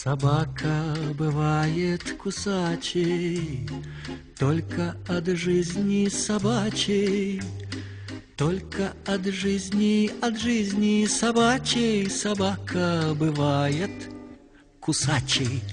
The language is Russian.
Собака бывает кусачей, только от жизни собачей, только от жизни собачей собака бывает кусачей.